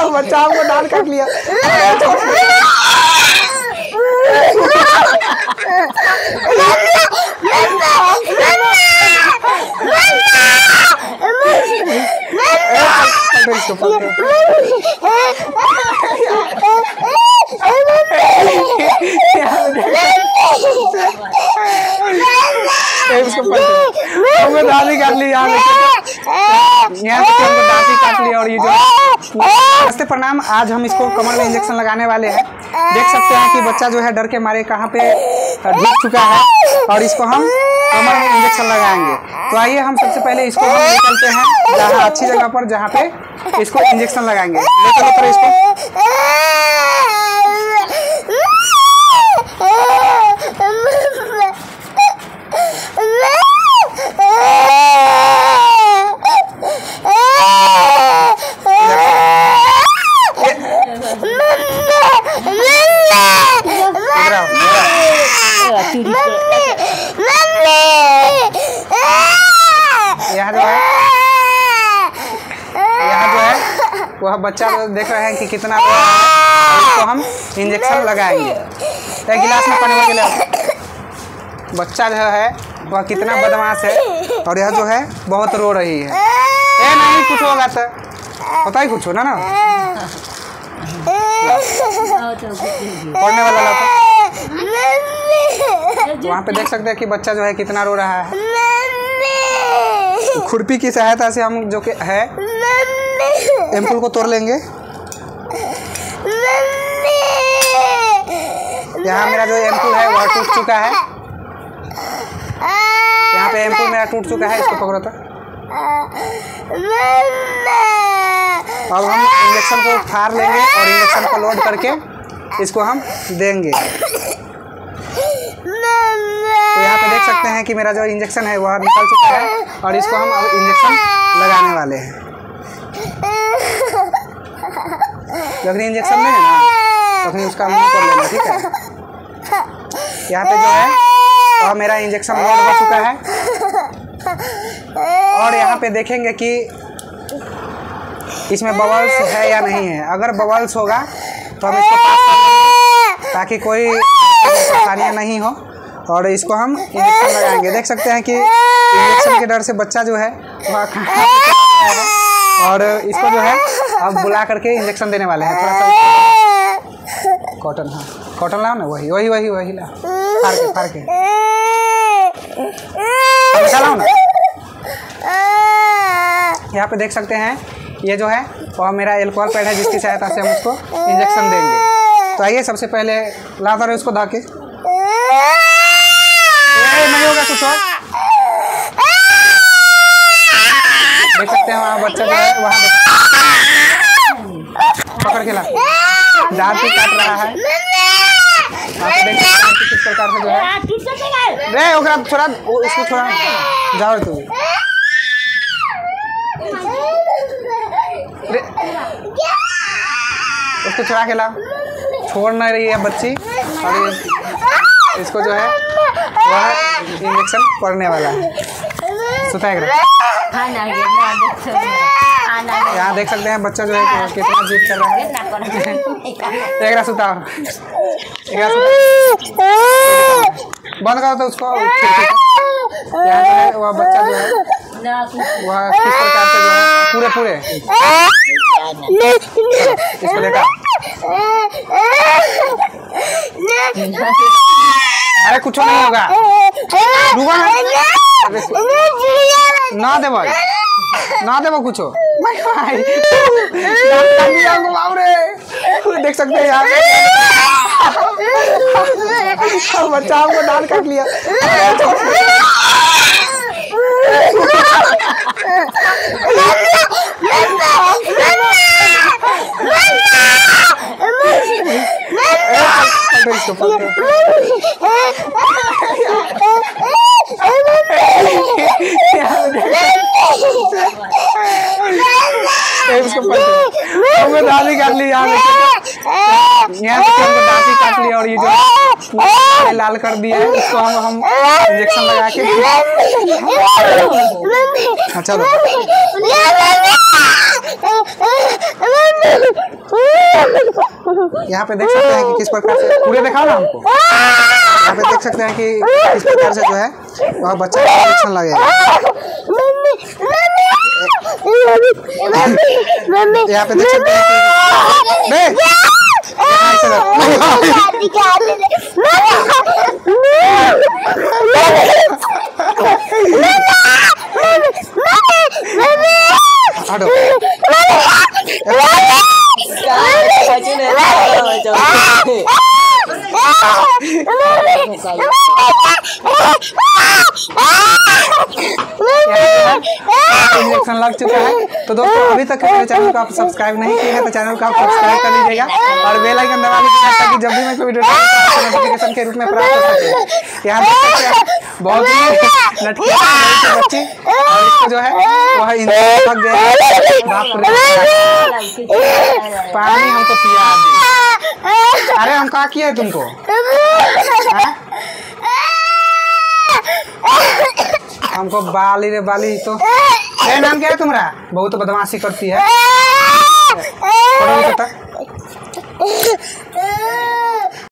बच्चा हमको दांत काट लिया। हमको दांत ही काट लिया, यहाँ से हमको दांत ही काट लिया। और ये जो नमस्ते प्रणाम, आज हम इसको कमर में इंजेक्शन लगाने वाले हैं। देख सकते हैं कि बच्चा जो है डर के मारे कहाँ पे झुक चुका है और इसको हम कमर में इंजेक्शन लगाएंगे। तो आइए हम सबसे पहले इसको हम निकलते हैं जहाँ अच्छी जगह पर, जहाँ पे इसको इंजेक्शन लगाएंगे। लेकर ऊपर इसको यहाँ जो है वह बच्चा देख रहे हैं कि कितना इसको हम इंजेक्शन लगाएंगे। एक गिलास में पानी भर के बच्चा जो है वह कितना बदमाश है और यह जो है बहुत रो रही है। ए नहीं कुछ होगा तो पता ही कुछ हो ना पढ़ने वाला लड़का। वहाँ पे देख सकते हैं कि बच्चा जो है कितना रो रहा है। खुरपी की सहायता से हम जो कि है एम्पुल को तोड़ लेंगे। यहाँ मेरा जो एम्पुल है वह टूट चुका है। यहाँ पे एम्पुल मेरा टूट चुका है, इसको पकड़ो तो। अब हम इंजेक्शन को फाड़ लेंगे और इंजेक्शन को लोड करके इसको हम देंगे। तो यहाँ पे देख सकते हैं कि मेरा जो इंजेक्शन है वह निकल चुका है और इसको हम अब इंजेक्शन लगाने वाले हैं। जब इंजेक्शन लेंगे ना तो फिर उसका मुंह कर लेंगे, ठीक है। यहाँ पे जो है वह मेरा इंजेक्शन लोड हो चुका है और यहाँ पे देखेंगे कि इसमें बबल्स है या नहीं है। अगर बबल्स होगा तो हम इसको पास कर देंगे ताकि कोई परेशानियाँ नहीं हो और इसको हम इंजेक्शन लगाएंगे। देख सकते हैं कि इंजेक्शन के डर से बच्चा जो है वह और इसको जो है अब बुला करके इंजेक्शन देने वाले हैं। थोड़ा सा कॉटन, हाँ कॉटन लाओ ना, वही वही वही वही ला, फाड़ के लाओ ना। यहाँ पे देख सकते हैं ये जो है वह मेरा एल्कोहल पैड है जिसकी सहायता से हम उसको इंजेक्शन देंगे। तो आइए सबसे पहले ला दो उसको धाके, नहीं होगा कुछ और। देख सकते हैं वहाँ बच्चा जो है वहाँ पकड़ के ला, दांत भी काट रहा है। आप देख सकते हैं कि किस प्रकार से जो है रे ओकरा थोड़ा इसको थोड़ा जाओ तू उसको चुरा के ला, छोड़ नहीं रही है बच्ची और इसको जो है वह इंजेक्शन पड़ने वाला है। यहाँ देख सकते हैं बच्चा जो है कितना जिद कर रहा है। एक सुता बंद करो तो उसको। यहाँ जो है वह बच्चा जो है वह किस प्रकार से जो है पूरे इसको लेकर अरे कुछ नहीं होगा, ना देवो कुछ देख सकते हैं यार बच्चा हमको दांत काट लिया। हमको दांत ही काट लिया। यहाँ देखिए हमको दांत ही काट लिया और ये जो है लाल कर दिया है। इसको हम इंजेक्शन लगा के चलो यहाँ पे देख सकते हैं कि किस प्रकार से पूरे दिखाओ ना हमको। यहाँ पे देख सकते हैं कि किस प्रकार से जो है वह बच्चा का इंजेक्शन लगेगा। यहाँ पे देख सकते हैं इंजेक्शन लग चुका है। तो दोस्तों अभी तक मेरे चैनल को आप सब्सक्राइब नहीं किए हैं तो चैनल को आप सब्सक्राइब कर लीजिएगा और बेल आइकन दबा लीजिएगा ताकि जब भी मैं कोई वीडियो डालूं तो नोटिफिकेशन के रूप में प्राप्त हो सके। यहाँ देख सकते हैं बहुत ही लटकी बच्ची और इसको जो है वह इंजेक्शन लग गया है। पानी हमको पिया दी। अरे हम कहा किया है तुमको? हमको बाली रे बाली। तो नाम क्या है तुम्हारा? बहुत बदमाशी करती है।